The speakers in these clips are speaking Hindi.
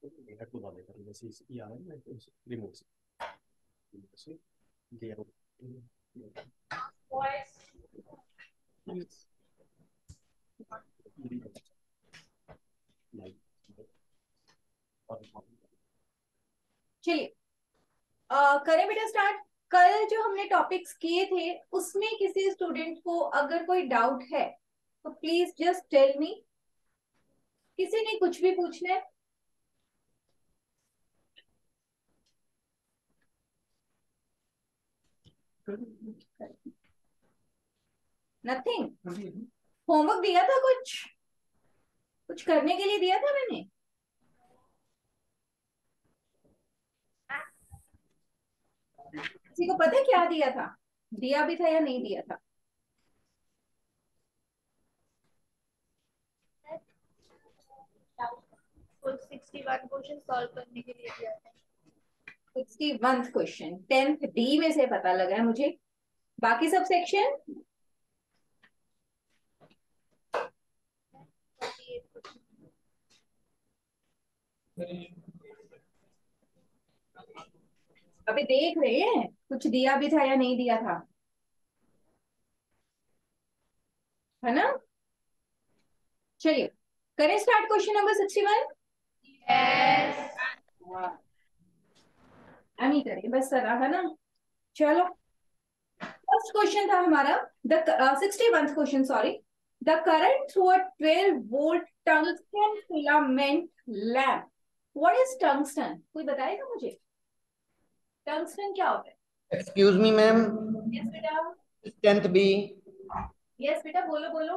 चलिए करें बेटा स्टार्ट। कल जो हमने टॉपिक्स किए थे उसमें किसी स्टूडेंट को अगर कोई डाउट है तो प्लीज जस्ट टेल मी। किसी ने कुछ भी पूछना है? नथिंग। होमवर्क दिया था कुछ? कुछ करने के लिए दिया था मैंने? किसी को पता है क्या दिया था? दिया भी था या नहीं दिया था? कुल 61 क्वेश्चन सॉल्व करने के लिए दिया था। 61 क्वेश्चन 10th डी में से पता लगा है मुझे। बाकी सब सेक्शन 48 क्वेश्चन। अभी देख रहे हैं कुछ दिया भी था या नहीं दिया था, है ना? चलिए करें स्टार्ट क्वेश्चन नंबर 61। यस। हम ही करें बस सर, है ना? चलो फर्स्ट क्वेश्चन था हमारा the 61th question, sorry. The current through a 12 volt tungsten filament lamp. What is tungsten? कोई बताएगा मुझे टंगस्टन क्या होता है? Excuse me, ma'am. यस बेटा। 10th B. यस बेटा, बोलो बोलो।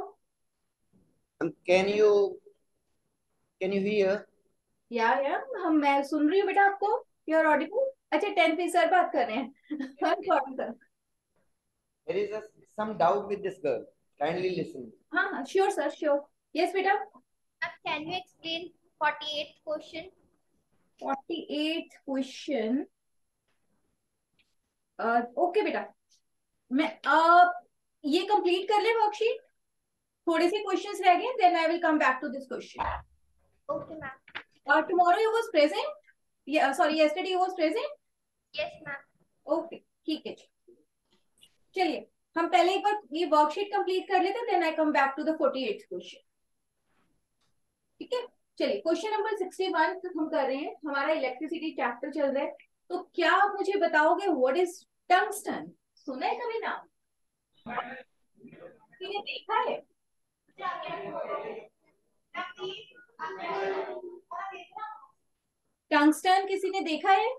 Can you hear? या मैं सुन रही हूँ बेटा आपको। You are audible. अच्छा 10th में सर बात कर रहे हैं कौन sir? There is some doubt with this girl. Kindly listen. हाँ हाँ श्योर सर श्योर। यस बेटा। Can you explain 48th question? 48th question. Okay बेटा, मैं ये कंप्लीट कर ले वर्कशीट। थोड़े से क्वेश्चंस रह गए, then I will come back to this question. Okay ma'am. Tomorrow you was present, sorry yesterday you was present. Yes ma'am. Okay ठीक है। चलिए हम पहले एक बार ये वर्कशीट कंप्लीट कर लेते हैं, then I come back to the 48th question. ठीक है। चलिए क्वेश्चन नंबर 61 हम कर रहे हैं, हमारा इलेक्ट्रिसिटी चैप्टर चल रहा है। तो क्या आप मुझे बताओगे व्हाट इज टंगस्टन? सुना है कभी नाम? किसी ने देखा है? टंगस्टन किसी ने देखा है?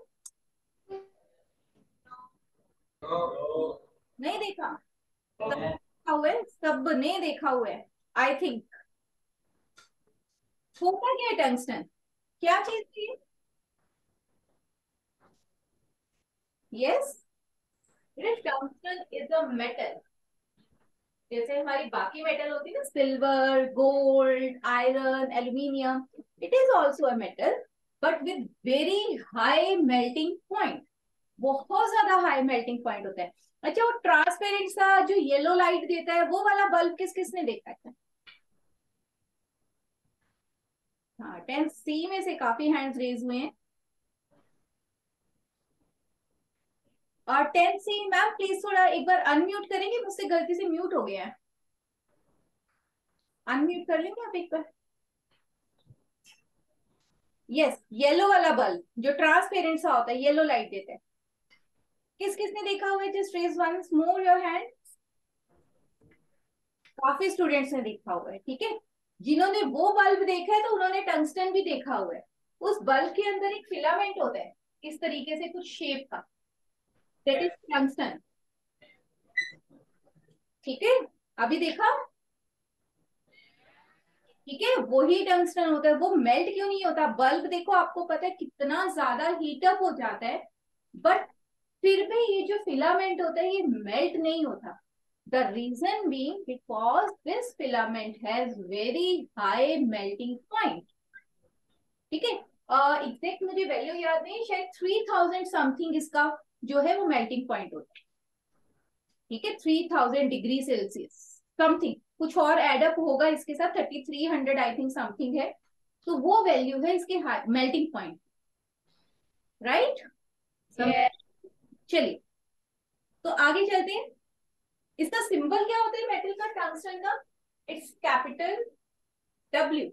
नहीं देखा? सब देखा हुआ है, सबने देखा हुआ है आई थिंक। होता क्या है टंगस्टन? क्या चीज थी? Yes, tungsten is a metal. जैसे हमारी बाकी मेटल होती है ना, silver, gold, iron, aluminium, it is also a metal but with very high melting point. बहुत ज्यादा हाई मेल्टिंग पॉइंट होता है। अच्छा वो ट्रांसपेरेंट सा जो येलो लाइट देता है वो वाला बल्ब किस किसने देखा है? हाँ 10th सी में से काफी हैंड्स रेज हुए हैं। और 10th सी मैम प्लीज थोड़ा एक बार अनम्यूट करेंगे, मुझसे गलती से म्यूट हो गया है। अनम्यूट कर लेंगे आप एक बार? यस, येलो वाला बल्ब जो ट्रांसपेरेंट सा होता है, येलो लाइट देता है। किस किसने देखा हुआ है? Just raise once more your hand. काफी स्टूडेंट्स ने देखा हुआ है, ठीक है। जिन्होंने वो बल्ब देखा है तो उन्होंने टंगस्टन भी देखा हुआ है। उस बल्ब के अंदर एक फिलामेंट होता है इस तरीके से कुछ शेप का, दैट इज टंगस्टन। ठीक है, अभी देखा? ठीक है, वही टंगस्टन होता है। वो मेल्ट क्यों नहीं होता? बल्ब देखो, आपको पता है कितना ज्यादा हीटअप हो जाता है, बट फिर भी ये जो फिलामेंट होता है ये मेल्ट नहीं होता। The reason being because this filament has very high melting point. ठीक है, एग्जैक्ट मुझे वैल्यू याद नहीं, शायद 3000 समथिंग इसका जो है वो मेल्टिंग पॉइंट होता है। ठीक है, 3000 डिग्री सेल्सियस समथिंग, कुछ और एडअप होगा इसके साथ, 3300 आई थिंक समथिंग है। तो वो वैल्यू है इसके मेल्टिंग पॉइंट, राइट? चलिए तो आगे चलते हैं। इसका सिंबल क्या होता है मेटल का, टंगस्टन का? It's capital W।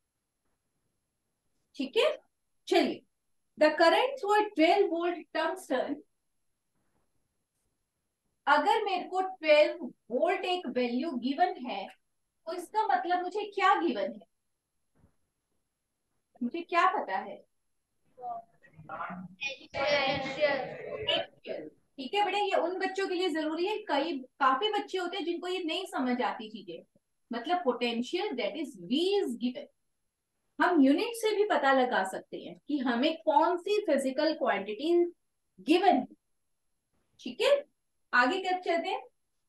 ठीक है, चलिए। The current through a 12 volt tungsten, अगर मेरे को 12 वोल्ट एक वैल्यू गिवन है तो इसका मतलब मुझे क्या गिवन है, मुझे क्या पता है? ठीक है बेटा, ये उन बच्चों के लिए जरूरी है, कई काफी बच्चे होते हैं जिनको ये नहीं समझ आती चीजें। मतलब potential that is V is given, हम यूनिट से भी पता लगा सकते हैं कि हमें कौन सी फिजिकल क्वांटिटी गिवन है। ठीक है, आगे क्या चलते हैं।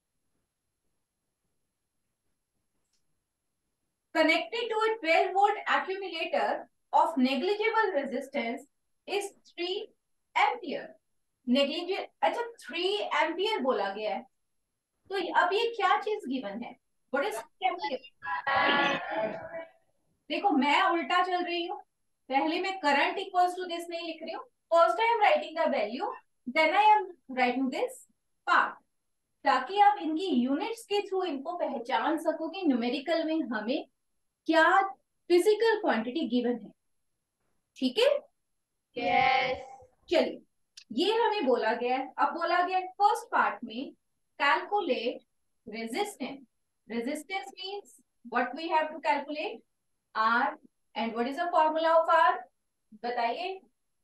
Connected to a 12 volt accumulator of negligible resistance is 3 ampere. Negligible, अच्छा 3 एम्पियर बोला गया है, तो अब ये क्या चीज गिवन है? What is ampere? देखो मैं उल्टा चल रही हूँ, पहले मैं करंट इक्वल्स टू दिस नहीं लिख रही हूँ, first I am writing the value, then I am writing this part, ताकि आप इनकी यूनिट्स के थ्रू इनको पहचान सको कि न्यूमेरिकल में हमें क्या फिजिकल क्वांटिटी गिवन है। ठीक है, यस। चलिए ये हमें बोला गया है। अब बोला गया है फर्स्ट पार्ट में calculate resistance. Resistance means what we have to calculate R, and what is the formula of R? बताइए।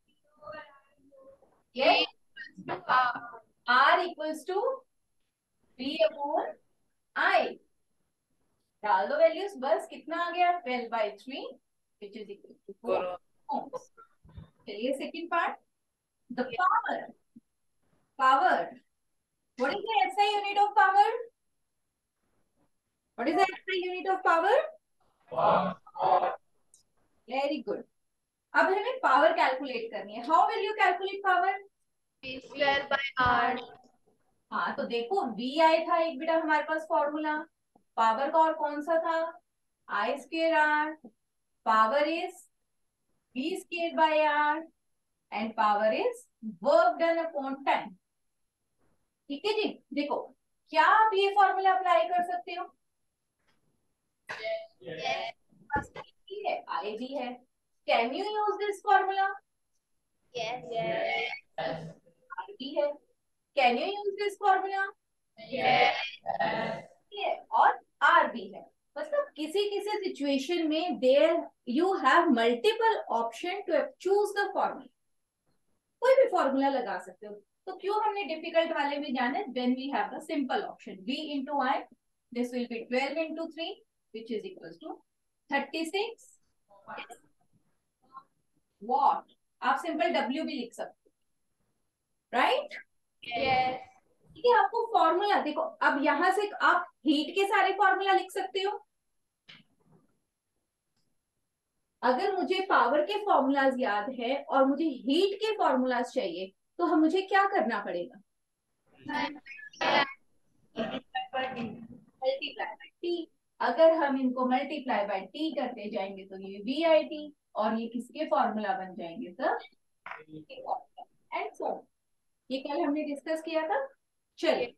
ये R equals to V upon I। डाल दो वैल्यूज, बस कितना आ गया 12/3 which is equal to 4 ohms। चलिए second part, the power. Power, what is the SI unit of power? What is the SI unit of power? Very good. अब हमें पावर कैलकुलेट करनी है। How will you calculate power? V²/R। हाँ तो देखो VI था एक बेटा हमारे पास फॉर्मूला पावर का, और कौन सा था? I²R। Power is V²/R and power is work done upon time. ठीक है जी, देखो क्या आप ये फॉर्मूला अप्लाई कर सकते हो? है आई भी है, can you use this formula? Yes. R भी है, can you use this formula? और आर भी है। मतलब किसी किसी सिचुएशन में there you have multiple option to choose the formula, कोई भी फॉर्मूला लगा सकते हो। तो क्यों हमने डिफिकल्ट वाले में जाना है? When we have the simple option V into I, this will be 12 into 3 which is equals to 36 watt. आप सिंपल W भी लिख सकते हो, राइट? यस। ठीक है, आपको फॉर्मूला देखो, अब यहां से आप हीट के सारे फॉर्मूला लिख सकते हो। अगर मुझे पावर के फॉर्मूलाज याद है और मुझे हीट के फॉर्मूलाज चाहिए तो हम मुझे क्या करना पड़ेगा? Multiply by T। अगर हम इनको मल्टीप्लाई बाय T करते जाएंगे तो ये VIT, और ये किसके फॉर्मूला बन जाएंगे सर? एंड सो ये कल हमने डिस्कस किया था। चलिए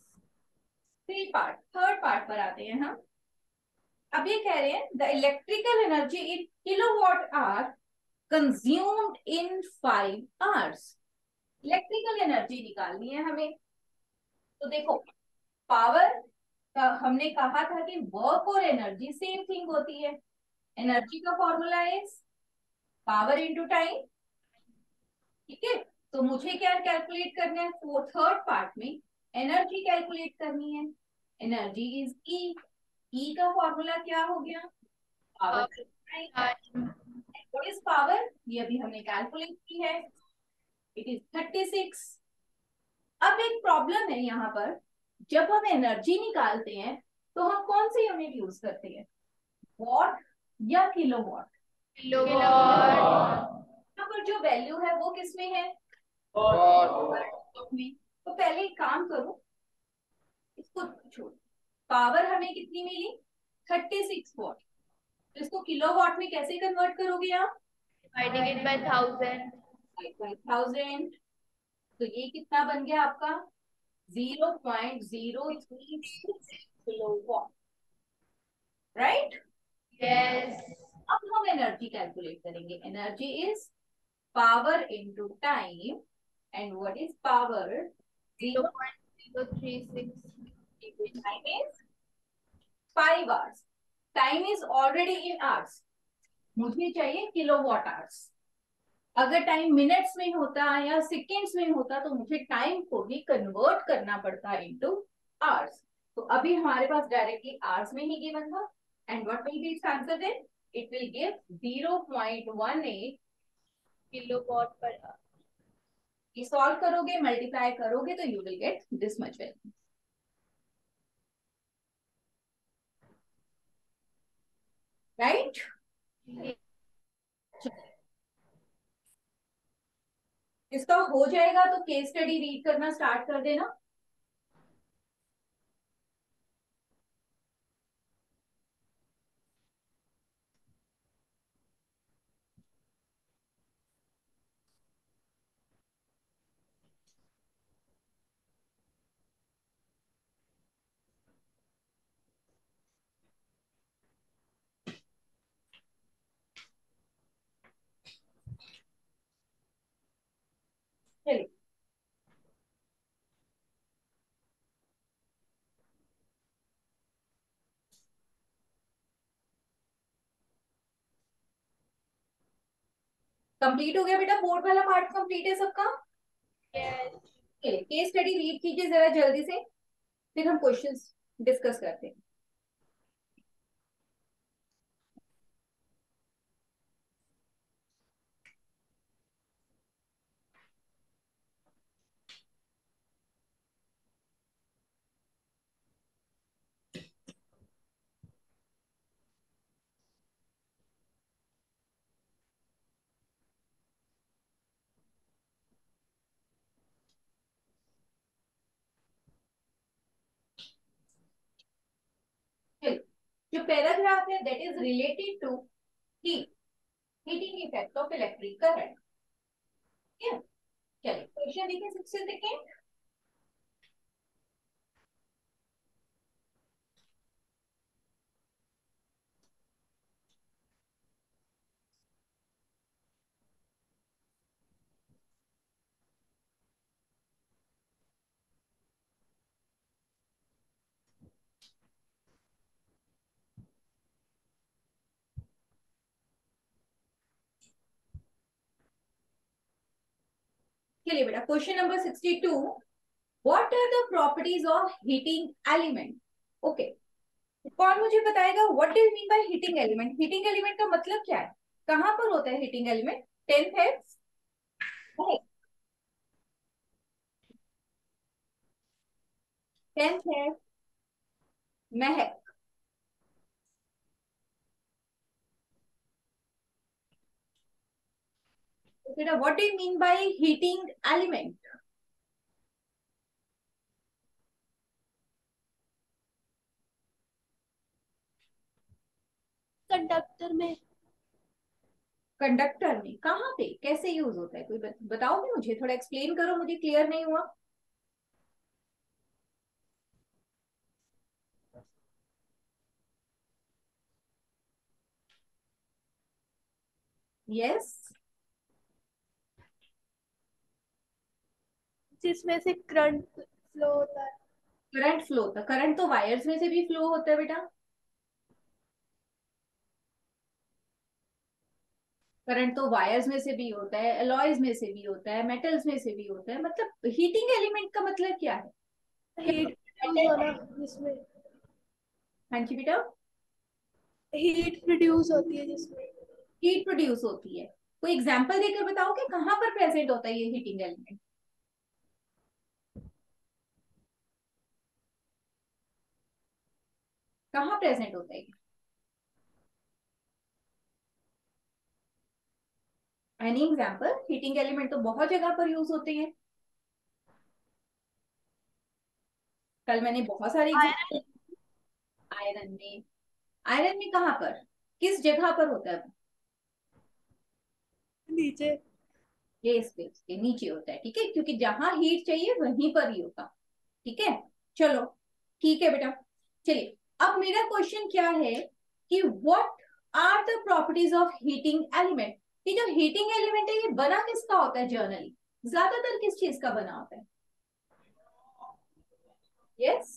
थर्ड पार्ट पर आते हैं हम। अब ये कह रहे हैं the electrical energy in kilowatt hour consumed in 5 hours. Electrical energy निकालनी है हमें। तो देखो पावर का हमने कहा था कि वर्क और एनर्जी सेम थिंग होती है। एनर्जी का formula is power into time. ठीक है, तो मुझे क्या कैलकुलेट करना है? थर्ड पार्ट में एनर्जी कैलकुलेट करनी है। एनर्जी इज ई का फॉर्मूला क्या हो गया? पावर। What is power? ये अभी हमने कैलकुलेट की है, इट इज 36। अब एक प्रॉब्लम है यहाँ पर, जब हम एनर्जी निकालते हैं तो हम कौन सी यूनिट यूज करते हैं, वॉट या किलोवाट? यहाँ पर जो वैल्यू है वो किसमें है? में। तो पहले एक काम करो, इसको छोड़, पावर हमें कितनी मिली? 36 वॉट। तो इसको किलोवाट में कैसे कन्वर्ट करोगे आप? Dividing it by 1000. 1000. तो ये कितना बन गया आपका? 0.036 किलोवाट, राइट? Yes. अब हम एनर्जी कैलकुलेट करेंगे. Energy is power into time. And what is power? 0.036. Time is 5 hours. Time is already in hours. मुझे चाहिए किलोवाट आवर्स. अगर टाइम मिनट्स में होता या सेकेंड्स में होता तो मुझे टाइम को भी कन्वर्ट करना पड़ता इनटू आवर्स. तो अभी हमारे पास डायरेक्टली आवर्स में ही गिवन था. And what will be its answer then? It will give 0.18. Kilowatt पर आवर. ये सॉल्व करोगे, मल्टीप्लाई करोगे तो you will get this much value, right? इसका हो जाएगा तो केस स्टडी रीड करना स्टार्ट कर देना. चलिए, कंप्लीट हो गया बेटा? बोर्ड वाला पार्ट कंप्लीट है सबका? Yes. चलिए, केस स्टडी रीड कीजिए जरा जल्दी से, फिर हम क्वेश्चंस डिस्कस करते हैं. चलिए, जो पैराग्राफ है that is related to heat, heating effect of electric current. ठीक है? चलिए, क्वेश्चन देखिए 62. चलिए बेटा, question number 62. What are the properties of heating element? Okay, कौन मुझे बताएगा what do you mean by heating element? Heating element का मतलब क्या है? कहां पर होता है हीटिंग एलिमेंट? 10th है? 10th है? महक. तो बेटा, what do you mean by heating element? Conductor में. कंडक्टर में? कहाँ पे, कैसे यूज होता है? कोई बताओगे मुझे? थोड़ा एक्सप्लेन करो, मुझे क्लियर नहीं हुआ. यस. जिसमें से करंट फ्लो होता है. करंट फ्लो होता? करंट तो वायर्स में से भी फ्लो होता है बेटा. करंट तो वायर्स में से भी होता है, एलॉयज में से भी होता है, मेटल्स में से भी होता है. मतलब हीटिंग एलिमेंट का मतलब क्या है? हीट प्रोड्यूस होना जिसमें. हाँ जी बेटा. हीट प्रोड्यूस होती है जिसमें. हीट प्रोड्यूस होती है. कोई एग्जांपल देकर बताओ कि कहाँ पर प्रेजेंट होता है ये हीटिंग एलिमेंट? कहाँ प्रेजेंट होता है? Any example? हीटिंग एलिमेंट तो बहुत जगह पर यूज होते हैं. कल मैंने बहुत सारे एग्जांपल. आयरन. आयरन में? आयरन में कहाँ पर? किस जगह पर होता है वो? नीचे। ये स्पेस के नीचे होता है, ठीक है, क्योंकि जहां हीट चाहिए वहीं पर ही होगा। ठीक है, चलो ठीक है बेटा। चलिए, अब मेरा क्वेश्चन क्या है कि what are the properties of heating element. ये जो हीटिंग एलिमेंट है ये बना किसका होता है जनरली? ज्यादातर किस चीज का बना होता है? यस,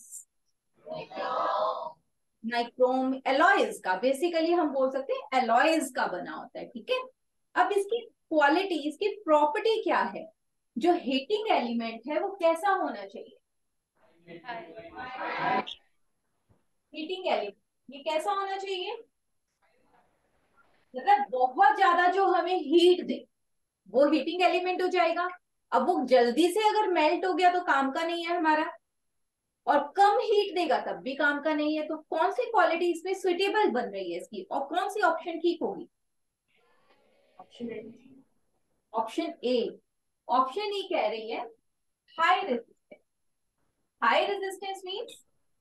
नाइक्रोम एलॉयज का, बेसिकली हम बोल सकते हैं एलॉयज का बना होता है। ठीक है, अब इसकी क्वालिटी, इसकी प्रॉपर्टी क्या है? जो हीटिंग एलिमेंट है वो कैसा होना चाहिए? हीटिंग एलिमेंट ये कैसा होना चाहिए? मतलब बहुत ज्यादा जो हमें हीट दे वो हीटिंग एलिमेंट हो जाएगा। अब वो जल्दी से अगर मेल्ट हो गया तो काम का नहीं है हमारा, और कम हीट देगा तब भी काम का नहीं है। तो कौन सी क्वालिटी इसमें सुइटेबल बन रही है इसकी, और कौन सी ऑप्शन ठीक होगी? Option A. ऑप्शन ए कह रही है high resistance. High resistance means,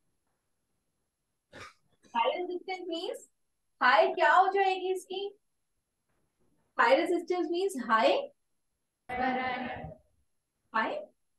high resistance means high क्या हो जाएगी इसकी? High resistance means high, high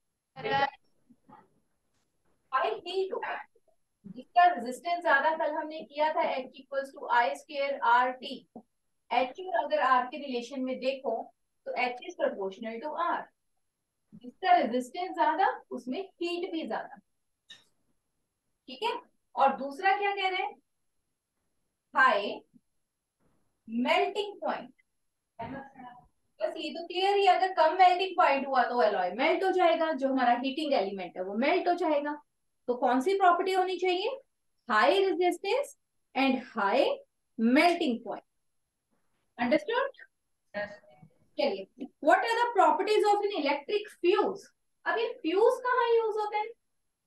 high heat होगा। जिसका रेजिस्टेंस ज्यादा, कल हमने किया था H equals to I square R T. H और अगर आर के रिलेशन में देखो तो H is proportional to R. जिसका रेजिस्टेंस ज्यादा उसमें हीट भी ज्यादा। ठीक है, और दूसरा क्या कह रहे हैं? High melting point. बस ये तो क्लियर ही, अगर कम मेल्टिंग पॉइंट हुआ तो एलॉय मेल्ट हो जाएगा, जो हमारा हीटिंग एलिमेंट है वो मेल्ट हो जाएगा। तो कौन सी प्रॉपर्टी होनी चाहिए? High resistance and high melting point. Understood? चलिए, what are the properties of an electric fuse. अब ये फ्यूज कहाँ यूज होते हैं?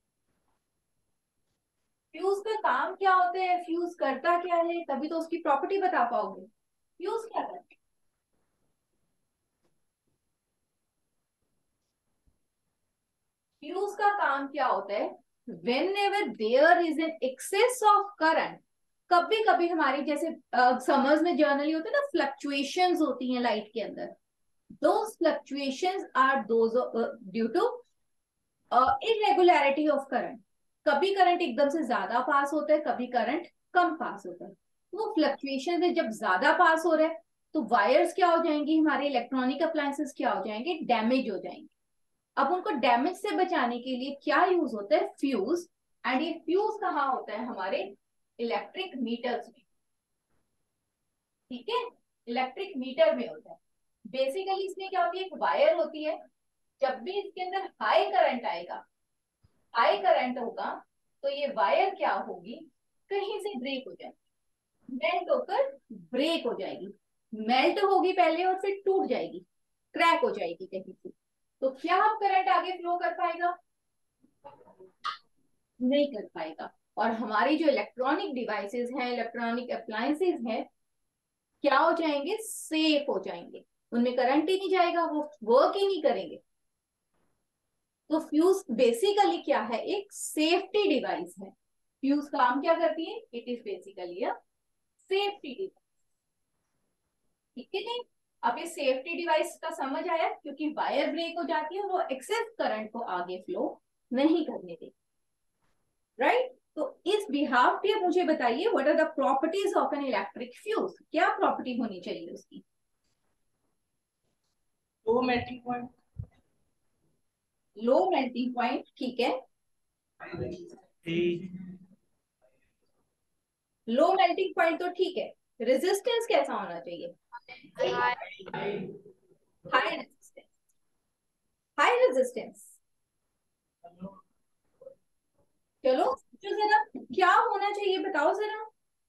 फ्यूज का काम क्या होता है, फ्यूज करता क्या है, तभी तो उसकी प्रॉपर्टी बता पाओगे। फ्यूज क्या करता है? फ्यूज का काम क्या होता है? whenever there is an excess of current, कभी कभी हमारी जैसे समर्स में जर्नली होते हैं ना, फ्लक्चुएशंस होती हैं लाइट के अंदर। those fluctuations are those due to irregularity of current। कभी करंट एकदम से ज्यादा पास होता है, कभी करंट कम पास होता है। वो फ्लक्चुएशन में जब ज्यादा पास हो रहा है तो वायर्स क्या हो जाएंगी, हमारे इलेक्ट्रॉनिक अप्लायंसेस क्या हो जाएंगे, डैमेज हो जाएंगे। अब उनको डैमेज से बचाने के लिए क्या यूज होता है? फ्यूज। एंड ये फ्यूज कहाँ होता है? हमारे इलेक्ट्रिक मीटर्स में। ठीक है, इलेक्ट्रिक मीटर में होता है। बेसिकली इसमें क्या होती है, एक वायर होती है। जब भी इसके अंदर हाई करंट आएगा, हाई करंट होगा, तो ये वायर क्या होगी, कहीं से ब्रेक हो जाएगी, मेल्ट होकर ब्रेक हो जाएगी। मेल्ट होगी पहले और फिर टूट जाएगी, क्रैक हो जाएगी कहीं से। तो क्या अब करंट आगे फ्लो कर पाएगा? नहीं कर पाएगा। और हमारी जो इलेक्ट्रॉनिक डिवाइसेस हैं, इलेक्ट्रॉनिक अप्लायंसेस हैं, क्या हो जाएंगे? सेफ हो जाएंगे। उनमें करंट ही नहीं जाएगा, वो वर्क ही नहीं करेंगे। तो फ्यूज बेसिकली क्या है? एक सेफ्टी डिवाइस है। फ्यूज काम क्या करती है? It is basically a safety device. ठीक है नहीं? अब ये सेफ्टी डिवाइस का समझ आया, क्योंकि वायर ब्रेक हो जाती है, वो एक्सेस करंट को आगे फ्लो नहीं करने देती। राइट? तो इस बिहाफ पे मुझे बताइए, what are the properties of an electric fuse. क्या प्रॉपर्टी होनी चाहिए उसकी? Low melting point. Low melting point, ठीक है। लो मेल्टिंग पॉइंट तो ठीक है। रेजिस्टेंस कैसा होना चाहिए? High resistance. हाई रेजिस्टेंस, चलो जो जरा क्या होना चाहिए बताओ जरा।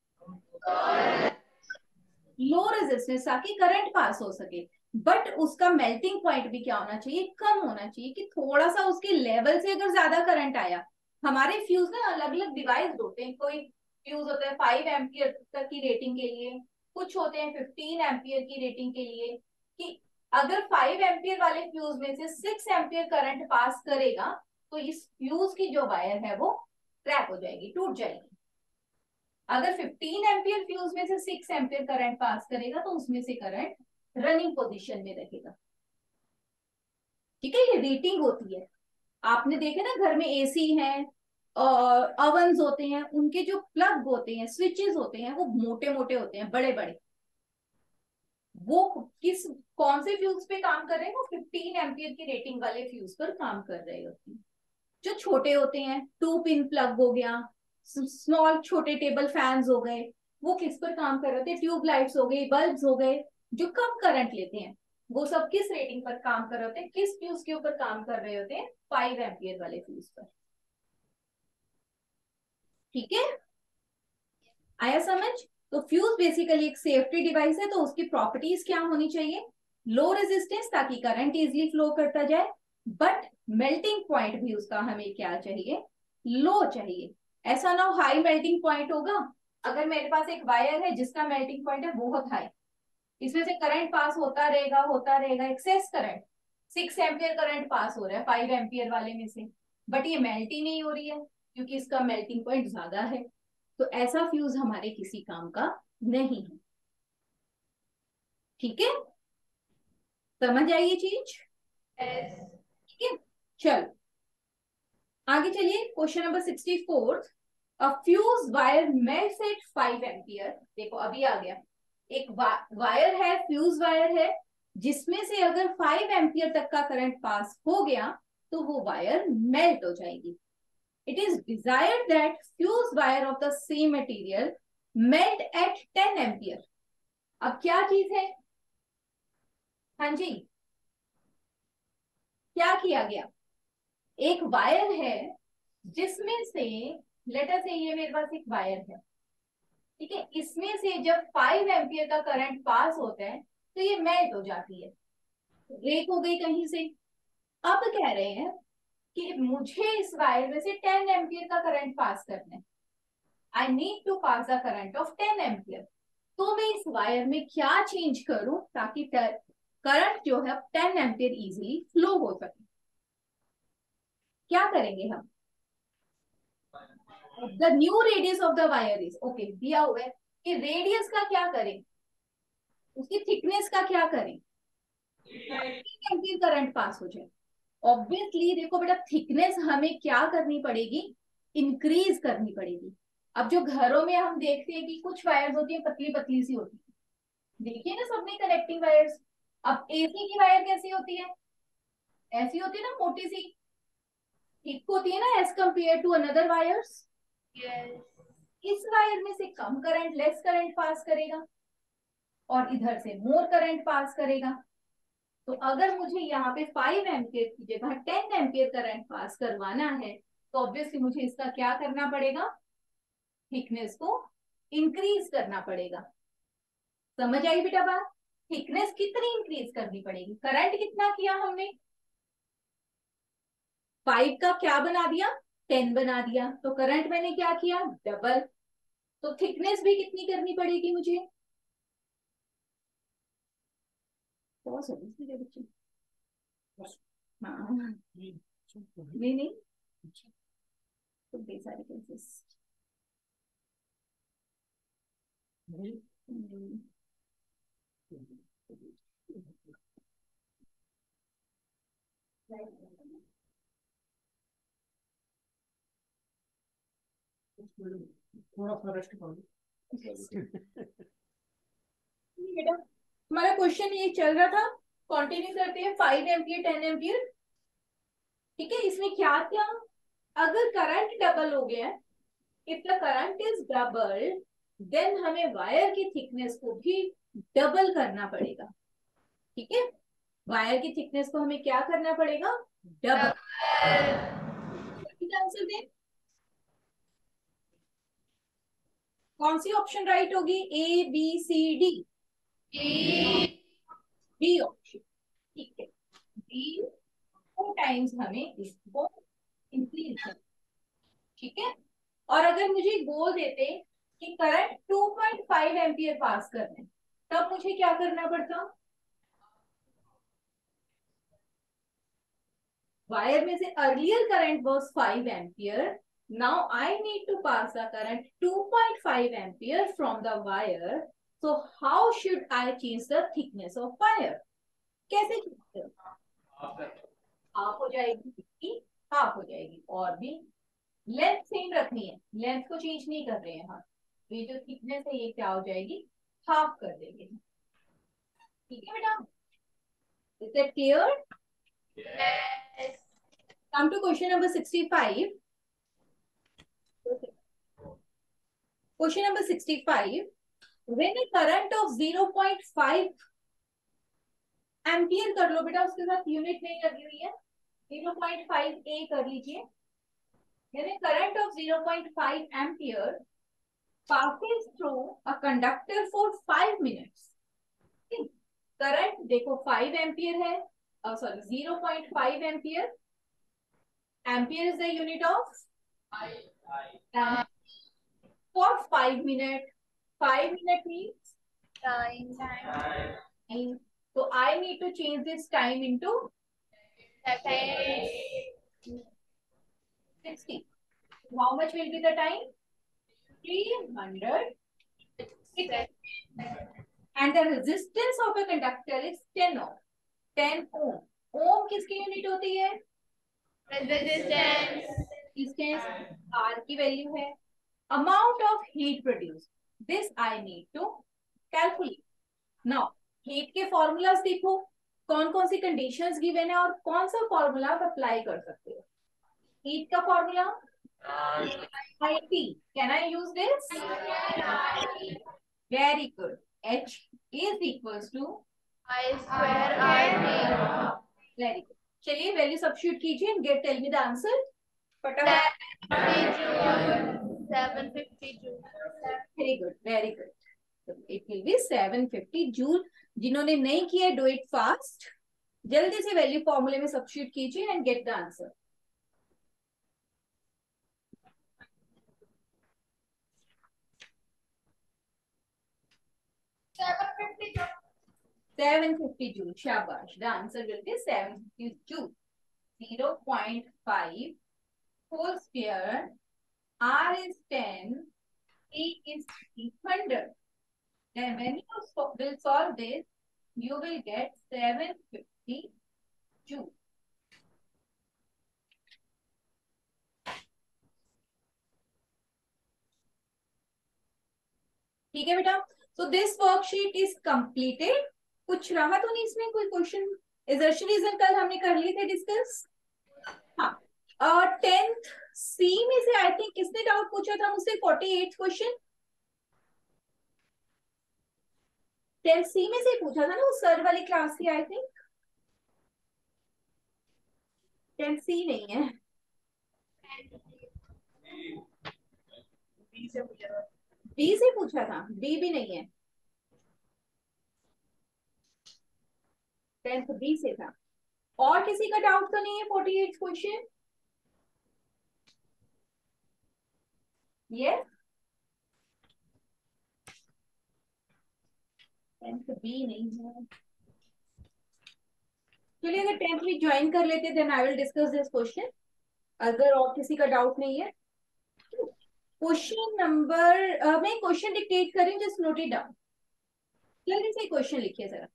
लो रेजिस्टेंस, ताकि करंट पास हो सके। बट उसका मेल्टिंग पॉइंट भी क्या होना चाहिए? कम होना चाहिए, कि थोड़ा सा उसके लेवल से अगर ज्यादा करंट आया। हमारे फ्यूज ना अलग अलग डिवाइस होते हैं। कोई फ्यूज होता है 5 एम्पियर तक की रेटिंग के लिए, कुछ होते हैं 15 एम्पियर की रेटिंग के लिए। कि अगर 5 एम्पियर वाले फ्यूज में से 6 एम्पियर करंट पास करेगा तो इस फ्यूज की जो वायर है वो क्रैक हो जाएगी, टूट जाएगी। अगर 15 एम्पियर फ्यूज में से 6 एम्पियर करंट पास करेगा तो उसमें से करंट रनिंग पोजीशन में रहेगा। ठीक है, ये रेटिंग होती है। आपने देखे ना घर में एसी है और ओवन्स होते हैं, उनके जो प्लग होते हैं, स्विचेस होते हैं, वो मोटे मोटे होते हैं, बड़े बड़े। वो किस कौन से फ्यूज पे काम कर रहे हैं? वो 15 एम्पियर की रेटिंग वाले फ्यूज पर काम कर रहे होते हैं। जो छोटे होते हैं, 2 पिन प्लग हो गया, स्मॉल छोटे टेबल फैंस हो गए, वो किस पर काम कर रहे होते हैं? ट्यूब लाइट्स हो गई, बल्ब्स हो गए, जो कम करंट लेते हैं, वो सब किस रेटिंग पर काम कर रहे होते हैं? किस फ्यूज के ऊपर काम कर रहे होते हैं? 5 एम्पियर वाले फ्यूज पर। ठीक है, आया समझ? तो फ्यूज बेसिकली एक सेफ्टी डिवाइस है, तो उसकी प्रॉपर्टीज क्या होनी चाहिए? लो रेजिस्टेंस, ताकि करंट इजिली फ्लो करता जाए, बट मेल्टिंग पॉइंट भी उसका हमें क्या चाहिए? लो चाहिए। ऐसा ना हो हाई मेल्टिंग पॉइंट होगा। अगर मेरे पास एक वायर है जिसका मेल्टिंग पॉइंट है बहुत हाई, इसमें से करंट पास होता रहेगा excess current, 6 ampere current pass हो रहा है 5 एम्पियर वाले में से, बट ये मेल्ट ही नहीं हो रही है क्योंकि इसका मेल्टिंग पॉइंट ज्यादा है। तो ऐसा फ्यूज हमारे किसी काम का नहीं है। ठीक है, समझ आई ये चीज? ठीक है, चलो आगे चलिए। Question number 64। A fuse wire melts at 5 ampere. देखो अभी आ गया, एक वायर है, फ्यूज वायर है, जिसमें से अगर 5 एम्पियर तक का करंट पास हो गया तो वो वायर मेल्ट हो जाएगी। It is desired that fuse wire of the same material melt at 10 ampere. अब क्या चीज है? हाँ जी, क्या किया गया? एक वायर है जिसमें से, लेट अस से ये मेरे पास एक वायर है, ठीक है, इसमें से जब 5 एम्पियर का करंट पास होता है तो ये मेल्ट हो जाती है, ब्रेक हो गई कहीं से। अब कह रहे हैं कि मुझे इस वायर में से 10 एम्पियर का करंट पास करना है। I need to pass the current of 10 ampere. तो मैं इस वायर में क्या चेंज करूं ताकि करंट जो है 10 एम्पियर इजीली फ्लो हो सके? क्या करेंगे हम? The new radius of the wire is, okay दिया हुआ है कि रेडियस का क्या करें, उसकी थिकनेस का क्या करें, एम्पियर करंट पास हो जाए। ऑब्वियसली देखो बेटा, थिकनेस हमें क्या करनी पड़ेगी? इंक्रीज करनी पड़ेगी। अब जो घरों में हम देखते हैं कि कुछ वायर्स होती है पतली पतली सी होती है, देखिए ना सबने कनेक्टिंग वायर्स। अब एसी की वायर कैसी होती है? ऐसी होती है ना, मोटी सी, थिक होती है ना, as compare to another wires. इस वायर में से कम करंट, लेस करंट पास करेगा और इधर से मोर करंट पास करेगा। तो अगर मुझे यहाँ पे 5 एम्पियर की जगह 10 एम्पियर करंट पास करवाना है तो ऑब्वियसली मुझे इसका क्या करना पड़ेगा? थिकनेस को इंक्रीज करना पड़ेगा। समझ आई बेटा बात? थिकनेस कितनी इंक्रीज करनी पड़ेगी? करंट कितना किया हमने? 5 का क्या बना दिया? 10 बना दिया। तो करंट मैंने क्या किया? डबल। तो थिकनेस भी कितनी करनी पड़ेगी मुझे? बहुत समझ मेरे बच्चे। हाँ नहीं नहीं, तो बेसारे केसेस। थोड़ा सा रेस्ट करो बेटा। हमारा क्वेश्चन ये चल रहा था, कंटिन्यू करते हैं। 5 एम्पियर 10 एम्पियर, ठीक है, इसमें क्या क्या? अगर करंट डबल हो गया, if the current is double, then हमें वायर की थिकनेस को भी डबल करना पड़ेगा। ठीक है, वायर की थिकनेस को हमें क्या करना पड़ेगा? डबल। आंसर दें, कौन सी ऑप्शन राइट होगी? A B C D? B option. ठीक है, बी 4 टाइम्स हमें इसको इंक्रीज करना। ठीक है, और अगर मुझे बोल देते कि करंट 2.5 एम्पियर पास करना है, तब मुझे क्या करना पड़ता? वायर में से earlier current was 5 ampere, Now I need to pass a current 2.5 ampere from the wire. So how should I change the thickness of wire? कैसे change करें? हाफ हो जाएगी, हाफ हो जाएगी, और भी लेंथ सेम रखनी है, लेंथ को चेंज नहीं कर रहे हैं हम। ये जो थिकनेस है ये क्या हो जाएगी, हाफ कर देंगे। ठीक है बेटा, is that clear? Yes. Come to question number 65. Question number 65. When a current of 0.5 ampere कर लो बेटा, उसके साथ यूनिट नहीं लगी हुई है, 0.5 ए कर लीजिए। यानी current of 0.5 ampere passes through a conductor for 5 minutes. Current देखो 5 एम्पियर है, sorry 0.5 ampere, ampere is the unit of for 5 minutes. 5 minutes means time. So I need to change this time into 60. How much will be the time? 300. And the resistance of a conductor is 10 ohm. 10 ohm. Ohm किसकी यूनिट होती है? डिस्टेंस आर की वैल्यू है। Amount of heat produce, this I need to calculate. Now heat के फॉर्मूलाज देखो, कौन कौन सी कंडीशंस गिवन है और कौन सा फॉर्मूला आप अप्लाई कर सकते हो। हीट का formula IP. Can I use this? Very good. H is equals to I2RT. Very good. चलिए वैल्यू सब्स्टिट्यूट कीजिए and get tell me the answer फटाफट। 750 joule. Very good, very good. It will be 750 joule. जिन्होंने नहीं किया डू इट फास्ट, जल्दी से वैल्यू फॉर्मूले में सब्स्टिट्यूट कीजिए and get the answer. Seven fifty joule, शाबाश। The answer will be 750 joule. 0.5 whole square, R is 10, E is 300. Then when you will solve this, you will get 750 joule. ठीक है बेटा, so this worksheet is completed. कुछ रहा तो नहीं इसमें कोई क्वेश्चन? एक्सर्शन रीजन कल हमने कर लिए थे डिस्कस। हाँ, 10th सी में से आई थिंक किसने डाउट पूछा था मुझसे? 48 क्वेश्चन 10th सी में से पूछा था ना, वो सर वाली क्लास थी आई थिंक। 10th सी नहीं है, बी से पूछा था, बी भी नहीं है, 10th बी से था। और किसी का डाउट तो नहीं है 48 क्वेश्चन? यस, 10th बी नहीं है। चलिए अगर 10th भी ज्वाइन कर लेते then I will discuss this question, अगर और किसी का डाउट नहीं है। क्वेश्चन नंबर, मैं क्वेश्चन डिक्टेट कर रही हूँ, जस्ट नोट इट डाउन। जल्दी से क्वेश्चन लिखिए जरा।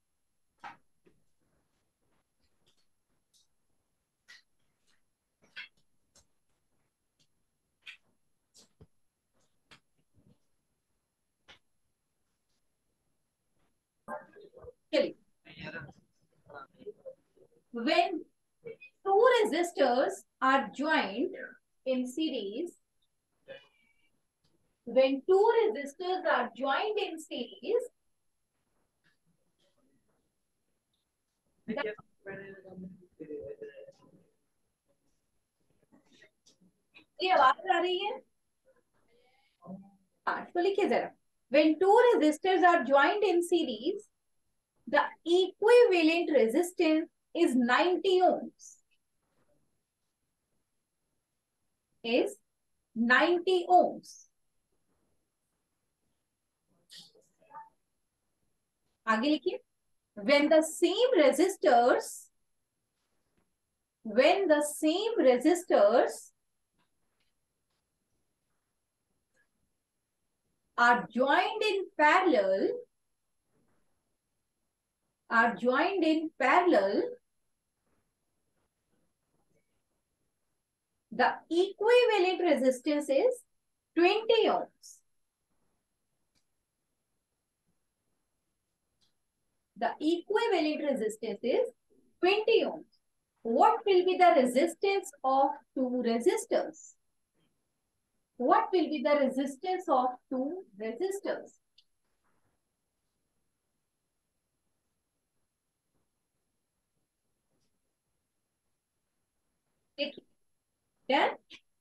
चलिए, when two resistors are joined in series, when two resistors are joined in series, ये आवाज आ रही है? हाँ, तो लिखिए जरा। When two resistors are joined in series, the equivalent resistance is 90 ohms. Is 90 ohms. आगे लिखिए। When the same resistors are joined in parallel, the equivalent resistance is 20 ohms. The equivalent resistance is 20 ohms. What will be the resistance of two resistors? What will be the resistance of two resistors? Done?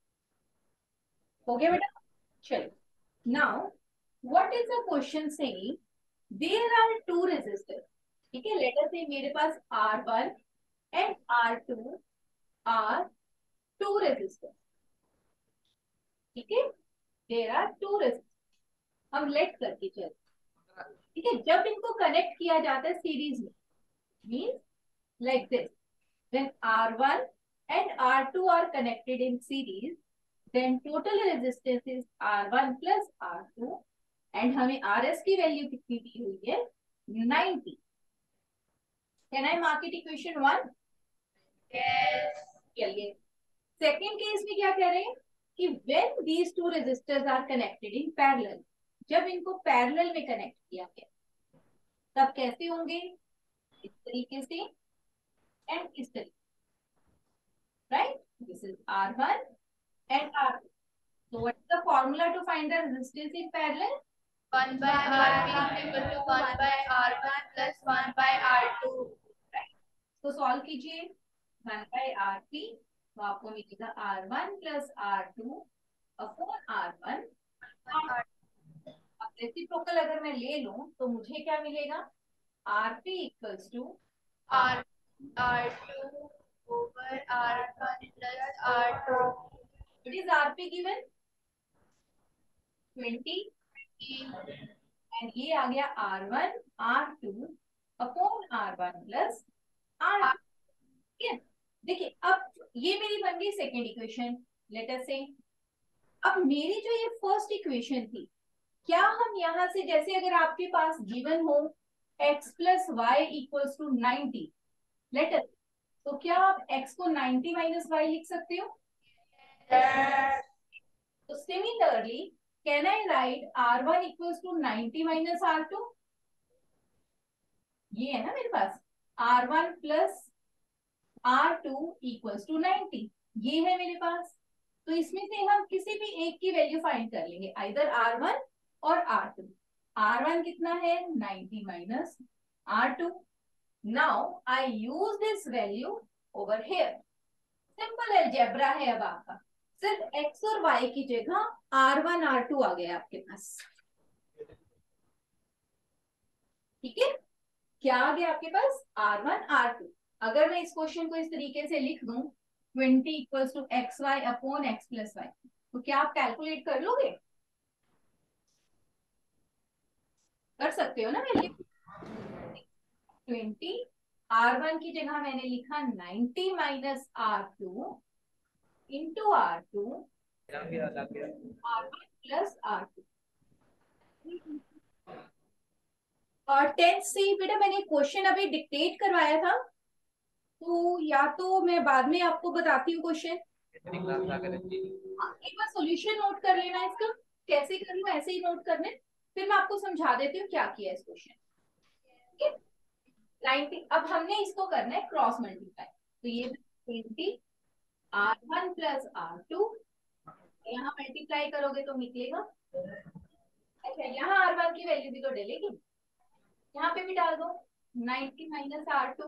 हो गया बेटा? चलो. Now, what is the question saying? There are two resistors. ठीक है? Let us say मेरे पास R1 and R2 are two resistors. ठीक है? There are two resistors. हम लेट करके चलते. ठीक है? जब इनको कनेक्ट किया जाता है सीरीज में, means like this. When R1 and R2 are connected in series, then total resistance is R1 plus R2 and हमें RS की वैल्यू कितनी दी हुई है? 90. Can I mark it equation 1? Yes. चलिए. Second case में क्या कह रहे हैं कि when these two resistors are connected in parallel, जब इनको parallel में connect किया गया तब कैसे होंगे? इस तरीके से and इस तरीके. Right? This is R1 and R2. So what is the formula to find the resistance in parallel? 1 by R1 equal to 1 by R1 plus 1 by R2. Right. तो solve कीजिए. 1 by R3 तो आपको मिलेगा R1 plus R2 upon R1. अब रेसिप्रोकल अगर मैं ले लूं तो मुझे क्या मिलेगा? R3 equals to R2 over R1 plus R2. What is RP given? 20 and ये आ गया R1 R2 upon R1 plus R2. ठीक है? देखिए अब ये मेरी बन गई सेकेंड इक्वेशन. लेट अस से अब मेरी जो ये फर्स्ट इक्वेशन थी, क्या हम यहाँ से जैसे अगर आपके पास गिवन हो x plus y equals to 90, let us, तो क्या आप x को 90 माइनस वाई लिख सकते हो? तो similarly can I write R1 equals to 90 minus R2? ये है ना मेरे पास R1 plus R2 equals to 90, ये है मेरे पास. तो इसमें से हम किसी भी एक की वैल्यू फाइंड कर लेंगे, आइदर R1 और R2. R1 कितना है? 90 minus R2. Now I use this value over here. Simple algebra है अब आपका. सिर्फ x और y की जगह R1 R2 आ गया आपके पास. ठीक है? क्या आ गया आपके पास? R1 R2. अगर मैं इस क्वेश्चन को इस तरीके से लिख दूं 20 equals to x y upon x plus y, तो क्या आप कैलकुलेट कर लोगे? कर सकते हो ना वैल्यू? 20 R1 की जगह मैंने लिखा 90 minus R2 into R2 R1 plus R2. और 10 से बेटा मैंने क्वेश्चन अभी डिक्टेट करवाया था, तो या तो मैं बाद में आपको बताती हूँ क्वेश्चन. एक बार सॉल्यूशन नोट कर लेना इसका. कैसे कर लूँ ऐसे ही नोट करने, फिर मैं आपको समझा देती हूँ क्या किया इस क्वेश्चन. ठीक है? 90. अब हमने इसको करना है क्रॉस मल्टीप्लाई. तो ये 20 R1 प्लस R2 यहाँ मल्टीप्लाई करोगे तो निकलेगा. अच्छा यहाँ R1 की वैल्यू भी तो डलेगी, यहाँ पे भी डाल दो 90 माइनस R2.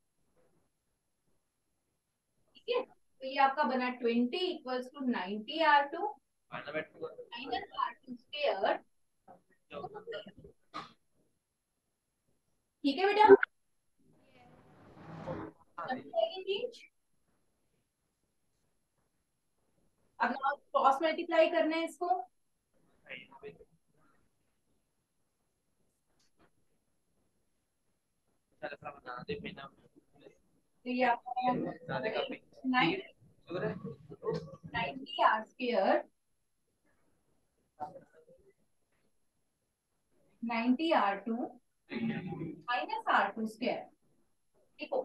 ठीक है? तो ये आपका बना 20 equals to 90 R2 minus R2 square. ठीक है बेटा? अब क्रॉस मल्टीप्लाई करना है इसको. तो ये आपका 90 R square 90R2 minus R2 square. देखो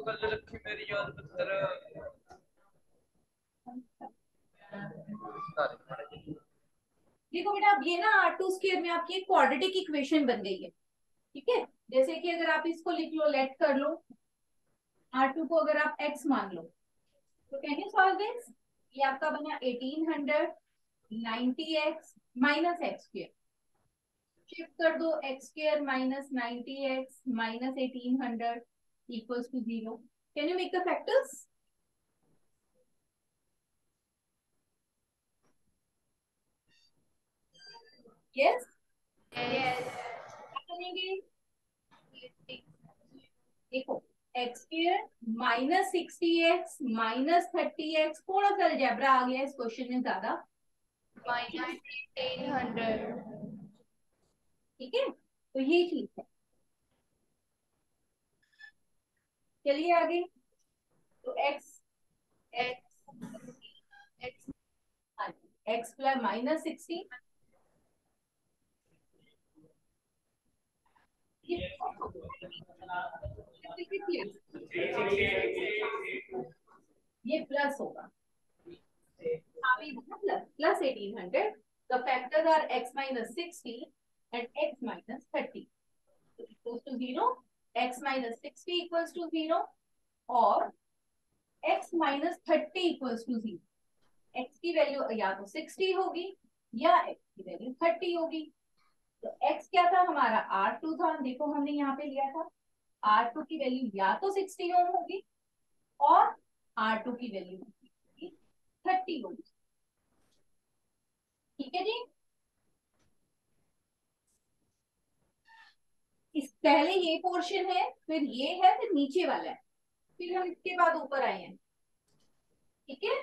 देखो बेटा, अब ये ना R2 स्क्वायर में आपकी एक क्वाड्रेटिक इक्वेशन बन गई है। ठीक है, जैसे कि अगर आप इसको लिख लो, लेट कर लो, R2 को अगर आप x मान लो, तो कैन यू सॉल्व दिस? ये आपका बना 1800 90x minus x square. Shift कर दो, x square minus 90x minus 1800 equals to 0। Can you make the factors? Yes, Yes. क्या करेंगे? देखो, x square minus 60x minus 30x, थोड़ा सा अलजेब्रा आ गया इस क्वेश्चन में ज्यादा। Minus 1800. ठीक है, तो ये चीज है। चलिए आगे। तो x X. X. X plus minus 60, ये प्लस होगा, plus plus 1800। The factors are x minus 60 and x minus 30 equals to 0। x minus 60 equals to 0 और x minus 30 equals to 0। x की वैल्यू या तो 60 होगी या x की वैल्यू 30 होगी। तो x क्या था हमारा? R2 था, देखो हमने यहाँ पे लिया था। R2 की वैल्यू या तो 60 ओम होगी और R2 की वैल्यू 30 होगी। ठीक है जी। इस पहले ये पोर्शन है, फिर ये है, फिर नीचे वाला है, फिर हम इसके बाद ऊपर आए हैं। ठीक है,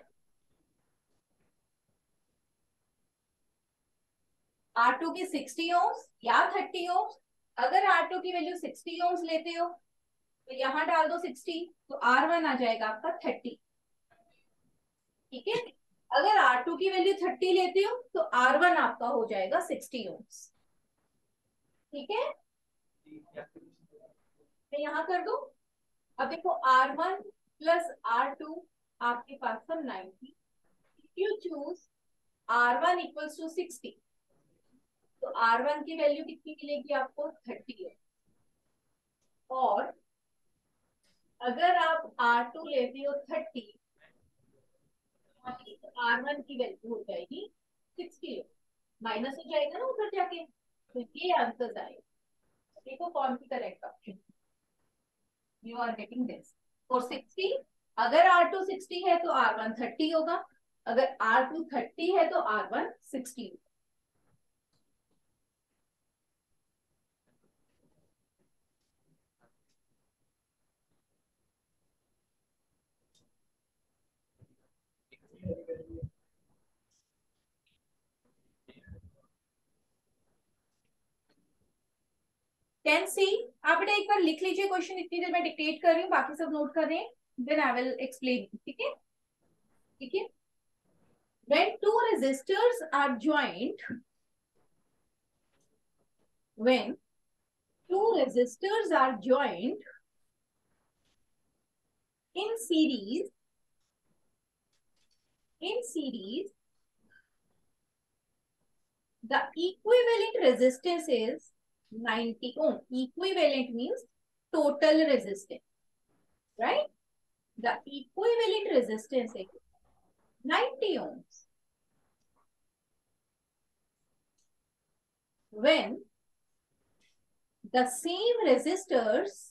R2 की 60 ओम्स या 30 ओम्स। अगर R2 की वैल्यू 60 ओम्स लेते हो तो यहां डाल दो 60, तो R1 आ जाएगा आपका 30। ठीक है, अगर R2 की वैल्यू 30 लेते हो तो R1 आपका हो जाएगा 60 ओम्स। ठीक है, मैं यहां कर दू। अब देखो, R1 प्लस R2 आपके पास था 90। You choose R1 equals to 60, तो R1 की वैल्यू कितनी मिलेगी आपको? 30 है। और अगर आप R2 लेते हो 30, तो R1 की वैल्यू हो जाएगी 60। माइनस हो जाएगा ना उधर जाके, तो ये आंसर आएगा। देखो कौन सी correct option. You are getting this for 60। अगर R2 60 है तो R1 30 होगा, अगर R2 30 है तो R1 60 होगा। टेन सी, आप बेटा एक बार लिख लीजिए क्वेश्चन, इतनी देर मैं डिक्टेट कर रही हूँ, बाकी सब नोट कर रहे हैं, देन आई विल एक्सप्लेन। ठीक है, ठीक है। When two resistors are joined, when two resistors are joined in series, the equivalent resistance is 90 ohm. Equivalent means total resistance, right? The equivalent resistance is 90 ohms. When the same resistors,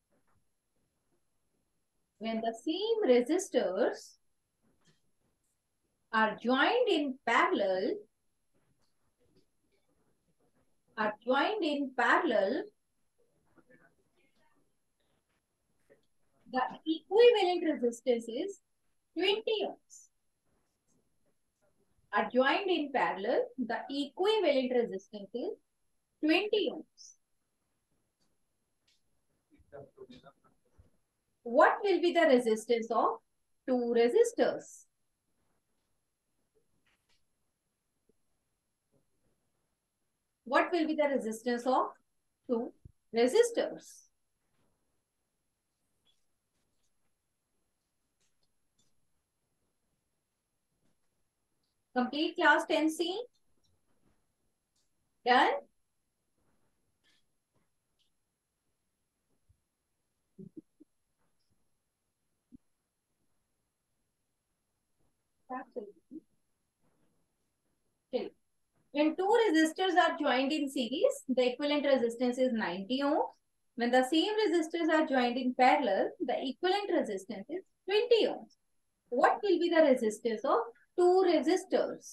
are joined in parallel, the equivalent resistance is 20 ohms. Are joined in parallel, the equivalent resistance is 20 ohms. What will be the resistance of two resistors? what will be the resistance of two resistors? Complete class 10C. Done. When two resistors are joined in series, the equivalent resistance is 90 ohms. When the same resistors are joined in parallel, the equivalent resistance is 20 ohms. What will be the resistance of two resistors?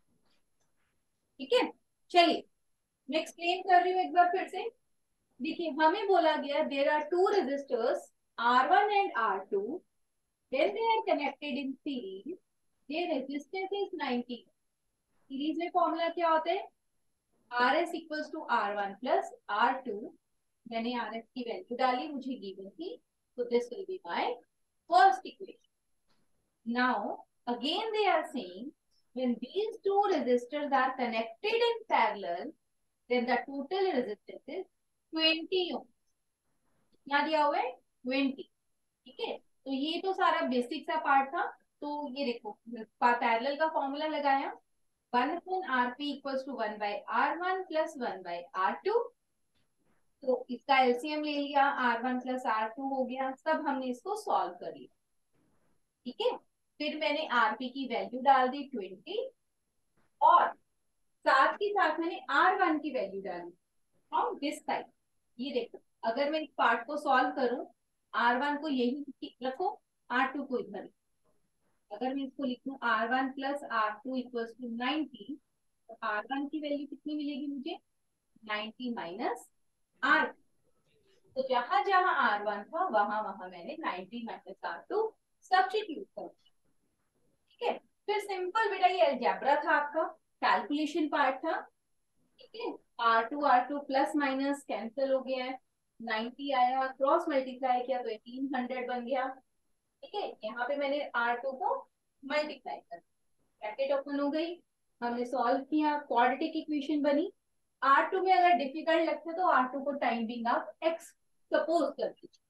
ठीक है, चलिए मैं एक्सप्लेन कर रही हूँ एक बार फिर से. देखिए हमें बोला गया there are two resistors R1 and R2. When they are connected in series, their resistance is 90. Series में फॉर्मूला क्या होता है? R S equals to R one plus R two. मैंने आर एस की वैल्यू डाली, मुझे गिवन थी, तो this will be my first equation. Now again they are saying when these two resistors are connected in parallel, then the total resistance is 20 ohm. क्या दिया हुआ है? 20. ठीक है, तो ये तो सारा बेसिक सा पार्ट था. तो ये देखो पैरेलल का फॉर्मूला लगाया, 1/Rp equals to 1/R1 plus 1/R2. तो इसका एलसीएम ले लिया, R1 plus R2 हो गया. सब हमने इसको सॉल्व कर लिया. ठीक है, फिर मैंने Rp की वैल्यू डाल दी 20 और साथ ही साथ मैंने R1 की वैल्यू डाली फ्रॉम दिस साइड. ये देखो अगर मैं इस पार्ट को सॉल्व करूं, R1 को यही रखो, R2 को इधर. अगर मैं इसको लिखूं R1 plus R2 equals to 90, तो R1 की वैल्यू कितनी मिलेगी मुझे? 90 माइनस R. तो जहां जहां R1 था वहां वहां मैंने 90 माइनस R2 सब्स्टिट्यूट कर दिया. ठीक है, फिर सिंपल बेटा ये अलजेब्रा था आपका, कैलकुलेशन पार्ट था. ठीक है, R2 प्लस माइनस कैंसिल हो गया है, 90 आया, क्रॉस मल्टीप्लाई किया तो 1800 बन गया. ठीक है, यहाँ पे मैंने R2 को मल्टीप्लाई कर, ब्रैकेट ओपन हो गई, हमने सॉल्व किया, क्वाड्रेटिक इक्वेशन बनी. R2 में अगर डिफिकल्ट लगता है तो R2 को टाइम बिंग आप x सपोज कर दीजिए.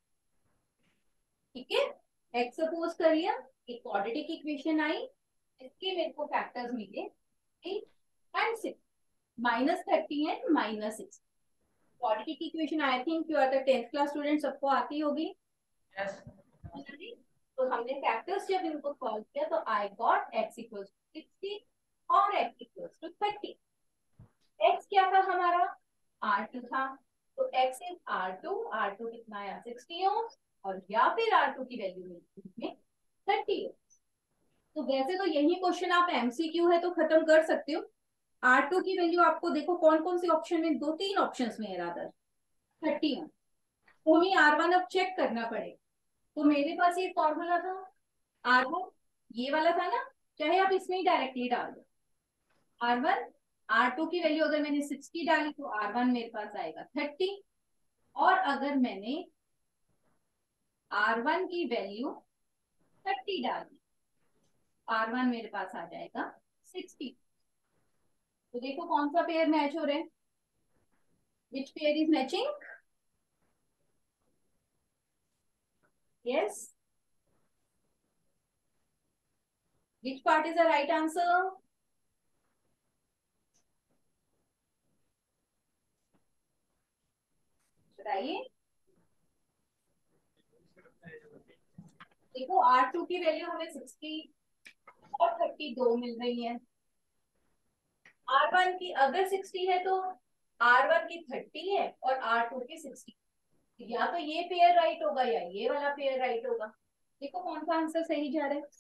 ठीक है, x सपोज करिए, एक क्वाड्रेटिक इक्वेशन आई, इसके मेरे को फैक्टर्स मिले 8 and 6, -30 and -6. Quadratic equation I think you are the 10th class student, सबको आती होगी. yes. तो हमने फैक्टर्स जब इनको सॉल्व किया तो I got x equals to 60 और x इक्वल्स टू 30. x क्या था हमारा? R2 था, तो x इज R2 कितना आया? 60 ओम, और या फिर R2 की वैल्यू में 30 ओम. तो वैसे तो यही क्वेश्चन आप एमसीक्यू है तो खत्म कर सकते हो. R2 की वैल्यू आपको देखो कौन कौन से ऑप्शन में, 2-3 ऑप्शंस में है रादर, 30 ओम. तो हमें R1 अब चेक करना पड़ेगा. तो मेरे पास ये फॉर्मूला था, R1 ये वाला था ना, चाहे आप इसमें ही डायरेक्टली डाल दो. R1 R2 की वैल्यू अगर मैंने 60 डाली तो R1 मेरे पास आएगा 30, और अगर मैंने R1 की वैल्यू 30 डाली, R1 मेरे पास आ जाएगा 60. तो देखो कौन सा पेयर मैच हो रहा है, which pair is matching? Yes, which part is the right answer? बताइए. देखो R2 की वैल्यू हमें 60 और 30 दो मिल रही है. R1 की अगर 60 है तो R1 की 30 है और R2 की 60. या तो ये पेयर राइट होगा या ये वाला पेयर राइट होगा. देखो कौन सा आंसर सही जा रहा है.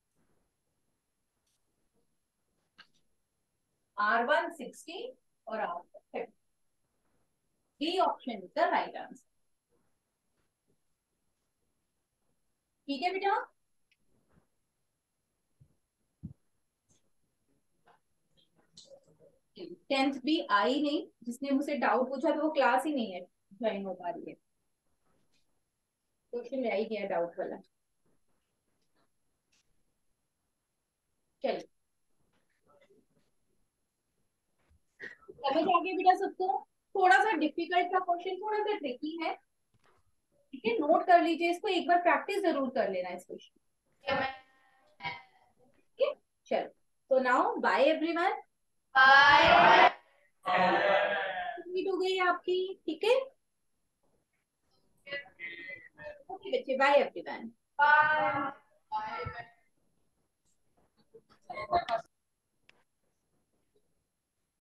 R1 60 और R2 30. B option is the right answer. ठीक है बेटा. टेंथ भी आई नहीं, जिसने मुझसे डाउट पूछा तो वो क्लास ही नहीं है ज्वाइन हो पा रही है. क्वेश्चन रह ही गया डाउट वाला. चलिए समझ आ गया बेटा सबको? थोड़ा सा डिफिकल्ट था क्वेश्चन, थोड़ा सा ट्रिकी है, ठीक है? नोट कर लीजिए इसको, एक बार प्रैक्टिस जरूर कर लेना इस क्वेश्चन। ठीक है, चलो, तो now bye everyone. Bye. Complete हो गई आपकी, ठीक है? ओके बच्चे, बाय एवरीवन। बाय।